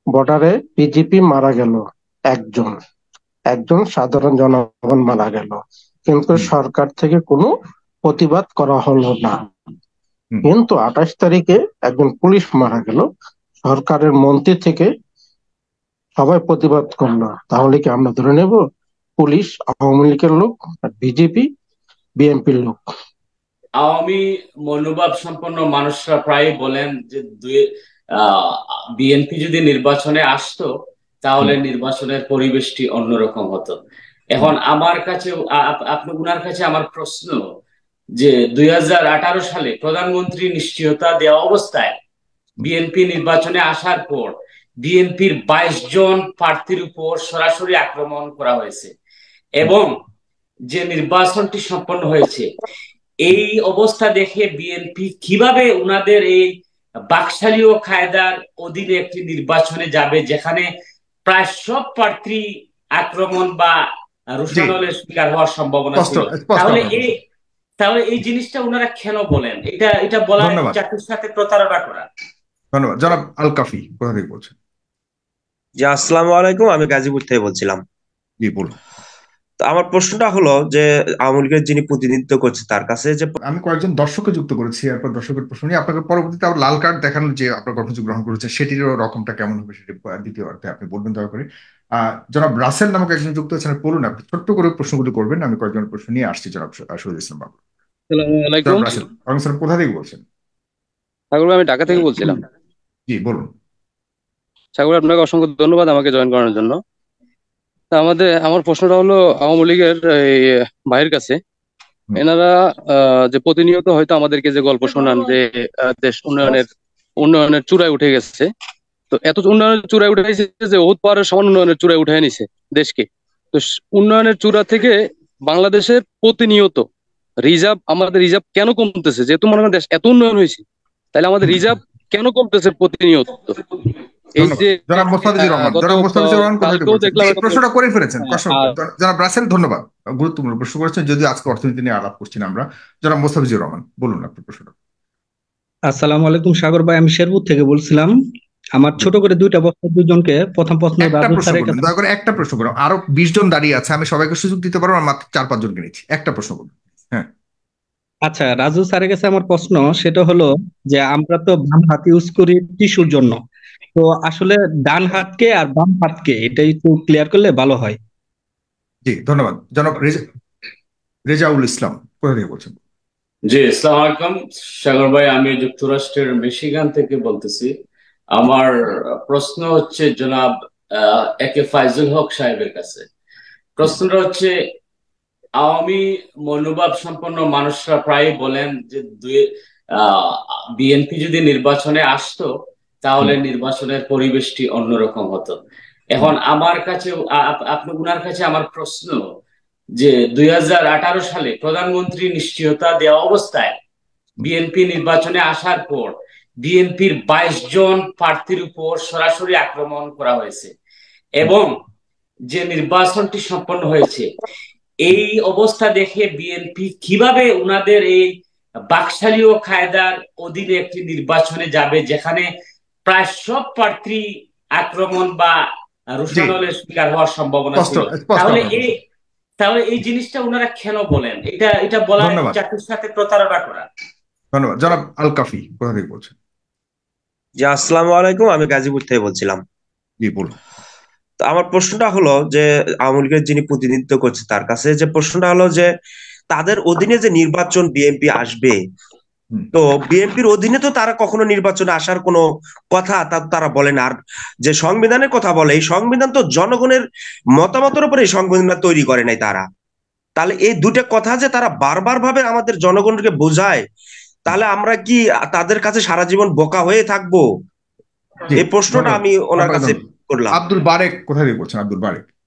বর্ডারে বিজেপি মারা গেল, একজন একজন সাধারণ জনগণ মারা গেল, কিন্তু সরকার থেকে কোনো প্রতিবাদ করা হলো না। কিন্তু 28 তারিখে একজন পুলিশ মারা গেল, সরকারের মন্ত্রী থেকে সবাই প্রতিবাদ করলো। তাহলে কি আমরা ধরে নেব পুলিশ আওয়ামী লীগের লোক আর বিজেপি বিএনপির লোক? আওয়ামী মনোভাব সম্পন্ন মানুষরা প্রায় বলেন যে বিএনপি যদি নির্বাচনে আসতো তাহলে নির্বাচনের পরিবেশটি অন্যরকম হতো। এখন আমার কাছে উনার কাছে আমার প্রশ্ন যে 2018 সালে প্রধানমন্ত্রী নিশ্চয়তা দেওয়া অবস্থায় বিএনপি নির্বাচনে আসার পর বিএনপির 22 জন প্রার্থীর উপর সরাসরি আক্রমণ করা হয়েছে এবং যে নির্বাচনটি সম্পন্ন হয়েছে, এই অবস্থা দেখে বিএনপি কিভাবে উনাদের এই বাকশালীয় কায়দার অধীনে একটি নির্বাচনে যাবে যেখানে প্রায় সব প্রার্থী আক্রমণ বা রোষানলের শিকার হওয়ার সম্ভাবনা ছিল? তাহলে এই জিনিসটা ওনারা কেন বলেন? এটা বলা জাতির সাথে প্রতারণা করা। ধন্যবাদ। জনাব আল কাফি কোথা থেকে বলছেন? জি, আসসালামু আলাইকুম, আমি গাজীপুর থেকে বলছিলাম। জি বলুন। তো আমার প্রশ্নটা হলো যে আওয়ামী লীগের যিনি প্রতিনিধিত্ব করছে তার কাছে যে আমি কয়েকজন দর্শককে যুক্ত করেছি, এরপর দর্শকের প্রশ্ন নিয়ে আপনাকে পরবর্তীতে আবার লাল কার্ড দেখানোর যে আপনার কর্মসূচি গ্রহণ করেছে সেটিরও রকমটা কেমন হবে সেটি দ্বিতীয় অর্থে আপনি বলবেন দয়া করে। জনাব রাসেল নামক একজন যুক্ত আছেন, বলুন আপনি ছোট্ট করে প্রশ্নগুলো করবেন, আমি কয়েকজনের প্রশ্ন নিয়ে আসছি। জনাব শহীদ ইসলাম বাবু। জনাব রাসেল, স্যার কোথা থেকে বলছেন? আমি ঢাকা থেকে বলছিলাম। জি বলুন। সাগর, আপনাকে অসংখ্য ধন্যবাদ আমাকে জয়েন করানোর জন্য। আমার প্রশ্নটা হলো আওয়ামী লীগের ভাইয়ের কাছে, এনারা যে প্রতিনিয়ত হয়তো আমাদেরকে যে গল্প শোনান যে দেশ উন্নয়নের চূড়ায় উঠে গেছে, তো এত উন্নয়নের চূড়ায় উঠে গেছে যে ওত পাহাড়ের সমান উন্নয়নের চূড়ায় উঠে নিছে দেশকে। তো উন্নয়নের চূড়া থেকে বাংলাদেশের প্রতিনিয়ত আমাদের রিজার্ভ কেন কমতেছে? যেহেতু মনে করেন দেশ এত উন্নয়ন হয়েছে, তাহলে আমাদের রিজার্ভ কেন কমতেছে প্রতিনিয়ত? এই যে প্রশ্নটা করে ফেলেছেন জনাব রাসেল, ধন্যবাদ। গুরুত্বপূর্ণ প্রশ্ন করেছেন, যদিও আজকে অর্থনীতি নিয়ে আলাপ করছি না আমরা। জনাব মোস্তাফিজুর রহমান, বলুন আপনার প্রশ্নটা। আসসালামু আলাইকুম সাগর ভাই, আমি শেরপুর থেকে বলছিলাম। আমার ছোট করে দুইটা প্রশ্ন, দুজনকে। প্রথম প্রশ্ন দয়া করে একটা প্রশ্ন করুন, আরো 20 জন দাঁড়িয়ে আছে, আমি সবাইকে সুযোগ দিতে পারবো, মাত্র 4-5 জনকে নিচ্ছি। একটা প্রশ্ন করুন। হ্যাঁ আচ্ছা, রাজু স্যারের কাছে আমার প্রশ্ন, সেটা হলো যে আমরা তো বাম হাত ইউজ করি টিস্যুর জন্য, তো আসলে ডান হাতকে আর বাম হাতকে এটা একটু ক্লিয়ার করলে ভালো হয়। জি ধন্যবাদ। জনাব রেজাউল ইসলাম কোথা থেকে বলছেন? জি, আসসালামু আলাইকুম সাগর ভাই, আমি যুক্তরাষ্ট্রের মিশিগান থেকে বলতেছি। আমার প্রশ্ন হচ্ছে জনাব একে ফাইজুল হক সাহেবের কাছে। প্রশ্নটা হচ্ছে, আওয়ামী মনোভাব সম্পন্ন মানুষরা প্রায় বলেন যে বিএনপি যদি নির্বাচনে আসতো তাহলে নির্বাচনের পরিবেশটি অন্যরকম হতো। এখন আমার কাছে উনার কাছে আমার প্রশ্ন যে 2018 সালে প্রধানমন্ত্রী নিশ্চয়তা দেওয়া অবস্থায় বিএনপি নির্বাচনে আসার পর বিএনপির 22 জন প্রার্থীর উপর সরাসরি আক্রমণ করা হয়েছে এবং যে নির্বাচনটি সম্পন্ন হয়েছে, এই অবস্থা দেখে বিএনপি কিভাবে উনাদের এই বাকশালীয় কায়দার অধীনে একটি নির্বাচনে যাবে যেখানে প্রায় সব প্রার্থী আক্রমণ বা রোষানলের শিকার হওয়ার সম্ভাবনা ছিল? তাহলে এই জিনিসটা ওনারা কেন বলেন? এটা বলা জাতির সাথে প্রতারণা করা। ধন্যবাদ। জনাব আল কাফি কোথা থেকে বলছেন? জি, আসসালামু আলাইকুম, আমি গাজীপুর থেকে বলছিলাম। জি বলুন। তো আমার প্রশ্নটা হলো যে আওয়ামী লীগের যিনি প্রতিনিধিত্ব করছে তার কাছে যে প্রশ্নটা হলো যে তাদের অধীনে যে নির্বাচন বিএনপি আসবে, তো বিএনপির অধীনে তো তারা কখনো নির্বাচনে আসার কোনো কথা তারা বলেন। আর যে সংবিধানের কথা বলে, এই সংবিধান তো জনগণের মতামতের উপরে এই সংবিধান তৈরি করে নাই তারা। তাহলে এই দুটো কথা যে তারা বারবার ভাবে আমাদের জনগণকে বোঝায়, তাহলে আমরা কি তাদের কাছে সারা জীবন বোকা হয়ে থাকবো? এই প্রশ্নটা আমি ওনার কাছে করলাম। আব্দুল বারেক কোথা থেকে বলছেন? আব্দুল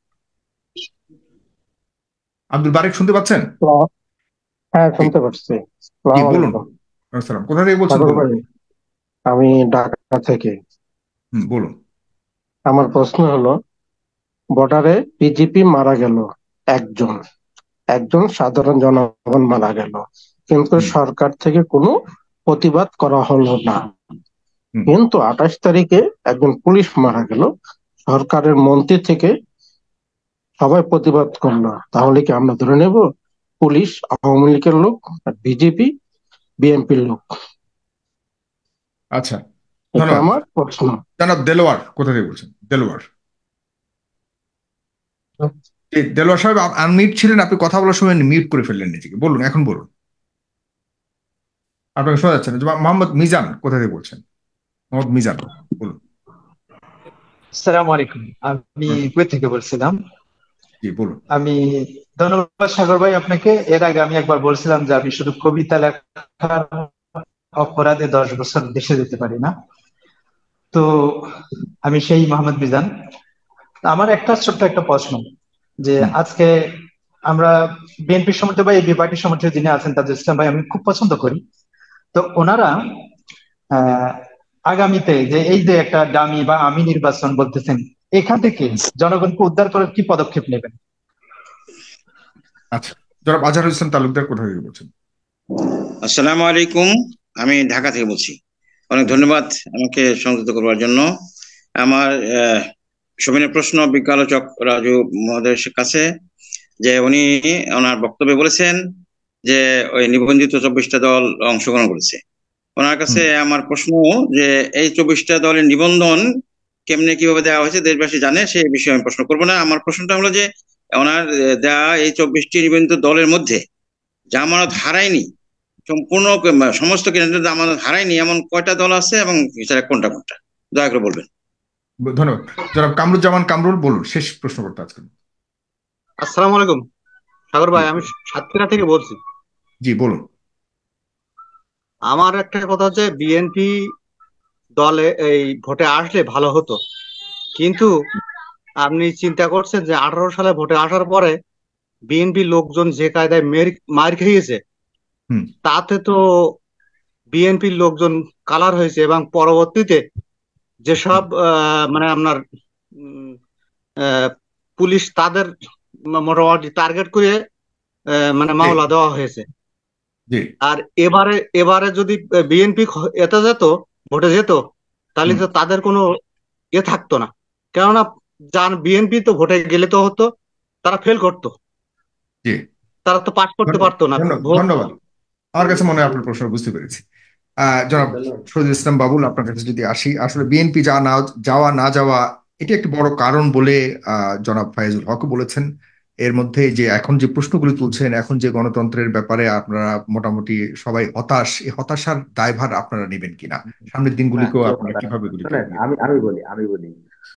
বারেক শুনতে পাচ্ছেন? হ্যাঁ শুনতে পাচ্ছি। বলুন। কোথা থেকে বলছেন? আমি ঢাকা থেকে। বলুন। আমার প্রশ্ন হলো, বর্ডারে বিজেপি মারা গেল, একজন সাধারণ জনগণ মারা গেল, কিন্তু সরকার থেকে কোনো প্রতিবাদ করা হলো না। কিন্তু 28 তারিখে একজন পুলিশ মারা গেল, সরকারের মন্ত্রী থেকে সবাই প্রতিবাদ করলো, তাহলে কি আমরা ধরে নেব পুলিশ আওয়ামী লীগের লোক আর বিজেপি বিএনপির লোক? আচ্ছা, এটা ধন্যবাদ। আমার প্রশ্ন। জনাব দেলোয়ার কোথা থেকে বলছেন? দেলোয়ার, দেলোয়ার সাহেব আনমিউট ছিলেন, আপনি কথা বলার সময় মিউট করে ফেললেন নিজেকে। বলুন, এখন বলুন, আপনাকে শোনা যাচ্ছে না। মোহাম্মদ মিজান কোথা থেকে বলছেন? মোহাম্মদ মিজান, বলুন। আসসালামু আলাইকুম, আমি কুয়েত থেকে বলছিলাম। জি বলুন। আমি ধন্যবাদ সাগর ভাই আপনাকে। এর আগে আমি একবার বলছিলাম যে আমি শুধু কবিতা লেখার অপরাধে 10 বছর দেশে যেতে পারি না। তো আমি সেই মোহাম্মদ মিজান। আমার ছোট্ট একটা প্রশ্ন, যে আজকে আমরা বিএনপির সমর্থক বা এবি পার্টির সমর্থক যিনি আছেন তাজুল ইসলাম ভাই আমি খুব পছন্দ করি। তো ওনারা আগামীতে যে এই যে একটা ডামি বা আমি নির্বাচন বলতেছেন, এখান থেকে জনগণকে উদ্ধার করার কি পদক্ষেপ নেবেন? আচ্ছা, জনাব আজহারুল ইসলাম তালুকদার কোথা থেকে বলছেন? আসসালামু আলাইকুম, আমি ঢাকা থেকে বলছি। অনেক ধন্যবাদ আমাকে সংযুক্ত করবার জন্য। আমার সবিনয় প্রশ্ন বিজ্ঞ আলোচক রাজু মহোদয়ের কাছে, যে উনি ওনার বক্তব্যে বলেছেন যে ওই নিবন্ধিত 24টা দল অংশগ্রহণ করেছে। ওনার কাছে আমার প্রশ্ন যে এই 24টা দলের নিবন্ধন কেমনে কিভাবে দেওয়া হয়েছে দেশবাসী জানে, সেই বিষয়ে আমি প্রশ্ন করবো না। আমার প্রশ্নটা হলো যে ওনার দেওয়া এই 24টি নিবন্ধিত দলের মধ্যে জামানত হারায়নি, সম্পূর্ণ সমস্ত কেন্দ্রের জামানত হারায়নি এমন কয়টা দল আছে এবং সেটা কোনটা কোনটা, দয়া করে বলবেন। ধন্যবাদ। জনাব কামরুজ্জামান কামরুল, বলুন, শেষ প্রশ্ন করতে আজকে। আসসালামু আলাইকুম সাগর ভাই, আমি সাতক্ষীরা থেকে বলছি। জি বলুন। আমার একটা কথা হচ্ছে, বিএনপি দলে এই ভোটে আসলে ভালো হতো, কিন্তু আপনি চিন্তা করছেন যে 18 সালে ভোটে আসার পরে বিএনপি লোকজন যে কায়দায় মার খেয়েছে, তাতে তো বিএনপির লোকজন কালার হয়েছে, এবং পরবর্তীতে যেসব মানে আপনার পুলিশ তাদের মোটামুটি টার্গেট করে মানে মামলা দেওয়া হয়েছে। আর এবারে যদি বিএনপি এতে যেত, ভোটে যেত, তাহলে তো তাদের কোনো থাকতো না। কেননা বিএনপি তো ভোটে গেলে তো হতো তারা ফেল করতো, তারা তো পাস করতে পারতো না। ধন্যবাদ। আমার কাছে মনে হয় আপনার প্রশ্ন বুঝতে পেরেছি। জনাব শহীদুল ইসলাম বাবুল, আপনার কাছে যদি আসি, আসলে বিএনপি যাওয়া না যাওয়া এটি একটি বড় কারণ বলে জনাব ফায়েজুল হক বলেছেন। এর মধ্যে যে এখন যে প্রশ্নগুলি তুলছেন, এখন যে গণতন্ত্রের ব্যাপারে আপনারা মোটামুটি সবাই হতাশ, এই হতাশার দায়ভার আপনারা নেবেন কিনা? সামনের দিনগুলিকেও আপনারা কিভাবে আমি বলি